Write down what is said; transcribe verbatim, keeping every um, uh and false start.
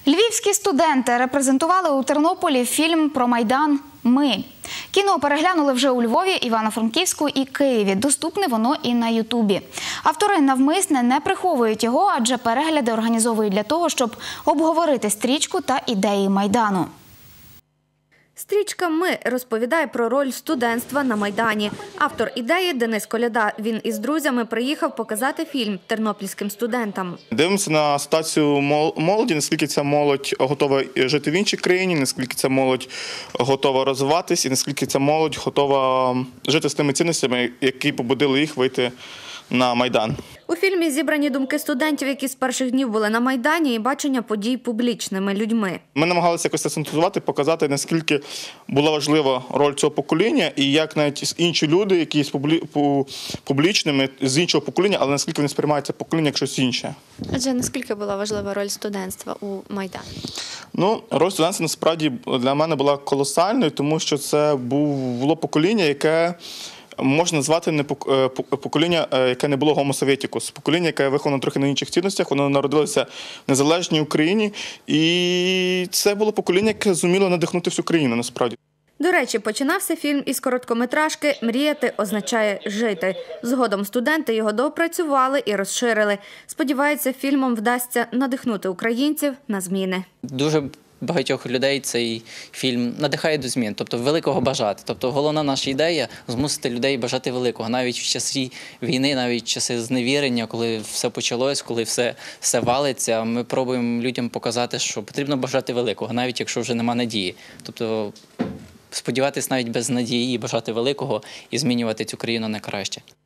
Львівські студенти репрезентували у Тернополі фільм про Майдан «Ми». Кіно переглянули вже у Львові, Івано-Франківську і Києві. Доступне воно і на Ютубі. Автори навмисне не приховують його, адже перегляди організовують для того, щоб обговорити стрічку та ідеї Майдану. Стрічка «Ми» розповідає про роль студентства на Майдані. Автор ідеї – Денис Коляда. Він із друзями приїхав показати фільм тернопільським студентам. Дивимося на ситуацію молоді, наскільки ця молодь готова жити в іншій країні, наскільки ця молодь готова розвиватися і наскільки ця молодь готова жити з тими цінностями, які побудили їх вийти на Майдан. У фільмі зібрані думки студентів, які з перших днів були на Майдані, і бачення подій публічними людьми. Ми намагалися якось акцентувати, показати, наскільки була важлива роль цього покоління і як навіть інші люди, які є публічними, з іншого покоління, але наскільки вони сприймають це покоління як щось інше. Адже наскільки була важлива роль студентства у Майдані? Ну, роль студентства насправді для мене була колосальною, тому що це було покоління, яке можна назвати не покоління, яке не було гомосовєтікус. Покоління, яке виховано трохи на інших цінностях, воно народилося в незалежній Україні. І це було покоління, яке зуміло надихнути всю країну, насправді. До речі, починався фільм із короткометражки «Мріяти означає жити». Згодом студенти його доопрацювали і розширили. Сподіваються, фільмом вдасться надихнути українців на зміни. Дуже багатьох людей цей фільм надихає до змін, тобто великого бажати. Тобто головна наша ідея – змусити людей бажати великого. Навіть в часи війни, навіть в часи зневірення, коли все почалось, коли все, все валиться, ми пробуємо людям показати, що потрібно бажати великого, навіть якщо вже нема надії. Тобто сподіватись навіть без надії і бажати великого і змінювати цю країну на краще.